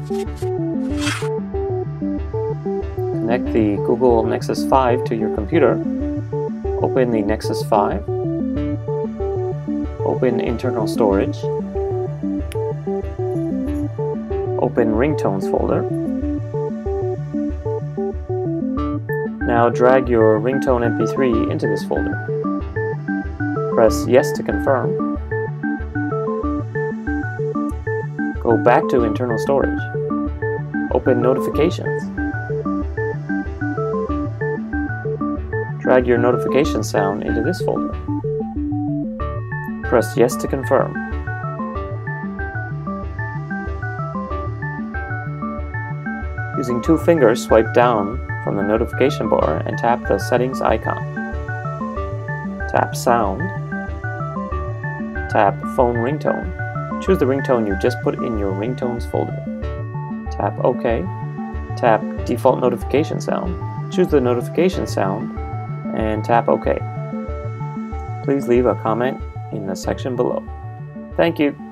Connect the Google Nexus 5 to your computer. Open the Nexus 5. Open internal storage. Open ringtones folder. Now drag your ringtone MP3 into this folder. Press yes to confirm. Go back to internal storage. Open notifications. Drag your notification sound into this folder. Press yes to confirm. Using 2 fingers, swipe down from the notification bar and tap the settings icon. Tap sound. Tap phone ringtone. Choose the ringtone you just put in your ringtones folder. Tap OK. Tap default notification sound. Choose the notification sound and tap OK. Please leave a comment in the section below. Thank you.